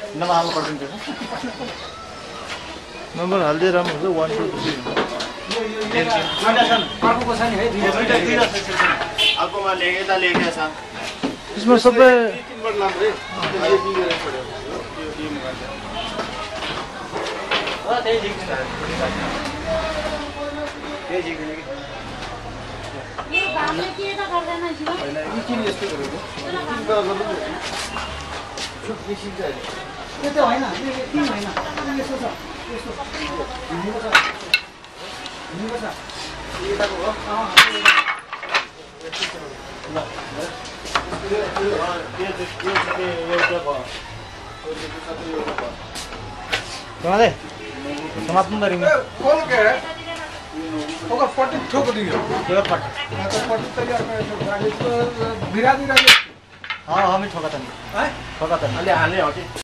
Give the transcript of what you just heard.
number हाल्नु पर्दैन त्यो नम्बर हाल्दै राम्रो हुन्छ 1 2 3 अर्को छ नि है दुईटा अर्कोमा लेखेता लेखेको छ यसमा सबै तिनबाट लाम्रो है त्यही ठिक छ त्यही ठिक छ यो भाले के त गर्दैन शिव हैन यो किन यस्तो गरेको त्यो हैन यो किन हैन यस्तो छ यस्तो हिँडेको छ यताको हो ल कहाँले समाप्त गरेंगे खोल के होगा पट्टी ठोक दियो यो पट तो पट्टी तैयार कर गाड़ी तो गिरा दी हाँ हमें ठोका था नहीं है ठोका था अलि हाल्ने हो कि